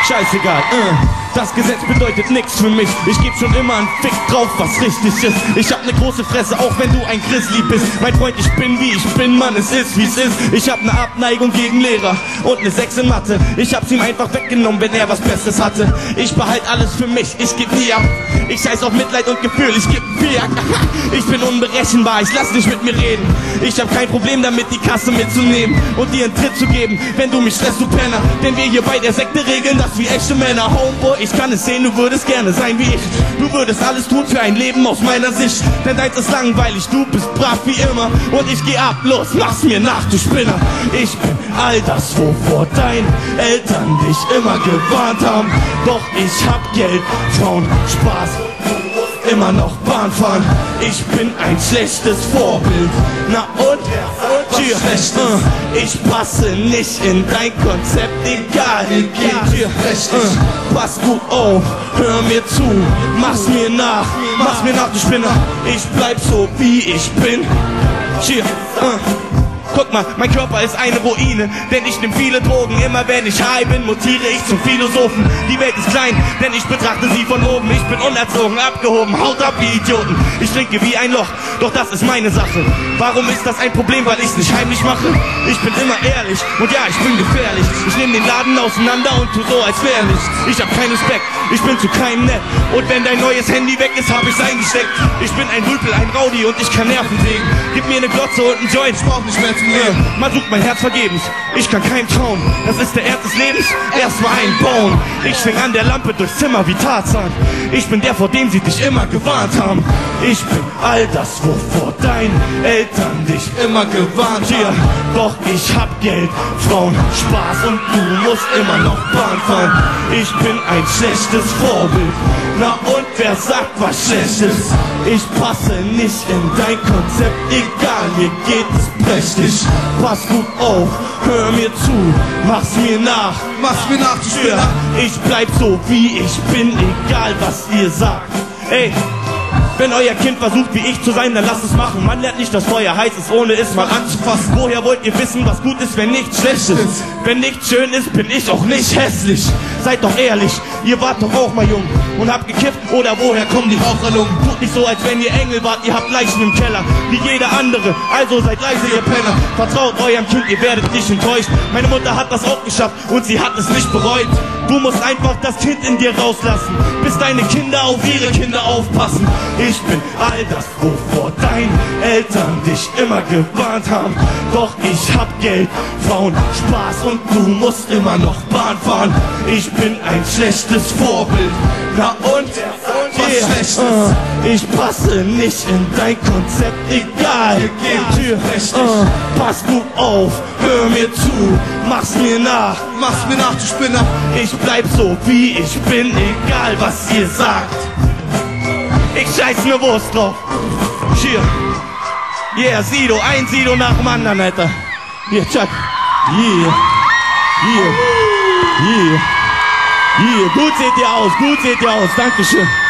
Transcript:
scheißegal, das Gesetz bedeutet nichts für mich. Ich geb schon immer einen Fick drauf, was richtig ist. Ich hab ne große Fresse, auch wenn du ein Grizzly bist. Mein Freund, ich bin wie ich bin, Mann, es ist wie's ist. Ich hab ne Abneigung gegen Lehrer und ne 6 in Mathe. Ich hab's ihm einfach weggenommen, wenn er was Besseres hatte. Ich behalt alles für mich, ich geb nie ab. Ich scheiß auf Mitleid und Gefühl, ich geb Bier. Ich bin unberechenbar, ich lass nicht mit mir reden. Ich hab kein Problem damit, die Kasse mitzunehmen und dir einen Tritt zu geben, wenn du mich stresst, du Penner. Denn wir hier bei der Sekte regeln das wie echte Männer. Homeboy, ich kann es sehen, du würdest gerne sein wie ich. Du würdest alles tun für ein Leben aus meiner Sicht. Denn deins ist langweilig, du bist brav wie immer. Und ich geh ab, los, mach's mir nach, du Spinner. Ich bin all das, wovor deine Eltern dich immer gewarnt haben. Doch ich hab Geld, Frauen, Spaß, immer noch Bahn fahren. Ich bin ein schlechtes Vorbild. Na und? Tja, ich passe nicht in dein Konzept, egal wie dir. Pass gut auf, hör mir zu, mach's mir nach, du Spinner. Ich bleib so wie ich bin. Tja, guck mal, mein Körper ist eine Ruine, denn ich nehm viele Drogen. Immer wenn ich high bin, mutiere ich zum Philosophen. Die Welt ist klein, denn ich betrachte sie von oben. Ich bin unerzogen, abgehoben, haut ab wie Idioten. Ich trinke wie ein Loch, doch das ist meine Sache. Warum ist das ein Problem, weil ich's nicht heimlich mache? Ich bin immer ehrlich und ja, ich bin gefährlich. Ich nehm den Laden auseinander und tu so, als wär nichts. Ich hab keinen Respekt, ich bin zu keinem nett. Und wenn dein neues Handy weg ist, hab ich's eingesteckt. Ich bin ein Rüpel, ein Rowdy und ich kann Nerven sägen. Gib mir ne Glotze und einen Joint, ich brauch nicht mehr zum Leben. Man sucht mein Herz vergebens, ich kann keinem trauen. Das ist der Ernst des Lebens, erstmal einbauen. Ich schwing an der Lampe durchs Zimmer wie Tarzan. Ich bin der, vor dem sie dich immer gewarnt haben. Ich bin all das, wovor deine Eltern dich immer gewarnt haben. Doch ich hab Geld, Frauen, Spaß und du musst immer noch Bahn fahren. Ich bin ein schlechtes Vorbild. Na und wer sagt was Schlechtes? Ich passe nicht in dein Konzept, egal, mir geht es prächtig. Pass gut auf, hör mir zu, mach's mir nach, du Spinner. Ich bleib so wie ich bin, egal was ihr sagt. Ey, wenn euer Kind versucht wie ich zu sein, dann lasst es machen. Man lernt nicht, dass Feuer heiß ist, ohne es mal anzufassen. Woher wollt ihr wissen, was gut ist, wenn nichts schlecht ist? Wenn nichts schön ist, bin ich auch nicht hässlich. Seid doch ehrlich, ihr wart doch auch mal jung und habt gekifft, oder woher kommen die Raucherlungen? Tut nicht so, als wenn ihr Engel wart, ihr habt Leichen im Keller, wie jeder andere, also seid leise, ihr Penner. Vertraut eurem Kind, ihr werdet nicht enttäuscht. Meine Mutter hat das auch geschafft und sie hat es nicht bereut. Du musst einfach das Kind in dir rauslassen, bis deine Kinder auf ihre Kinder aufpassen. Ich bin all das, wovor deine Eltern dich immer gewarnt haben. Doch ich hab Geld, Frauen, Spaß und du musst immer noch Bahn fahren. Ich bin ein schlechtes Vorbild. Na und? Was Schlechtes? Ich passe nicht in dein Konzept, egal. Pass gut auf, hör mir zu, mach's mir nach, du Spinner. Ich bleib so wie ich bin, egal was ihr sagt. Ich scheiß ne Wurst drauf. Cheer. Yeah, Sido, ein Sido nach dem anderen, Alter. Hier, Chuck. Yeah. Yeah. Yeah. Yeah. Gut seht ihr aus, Dankeschön.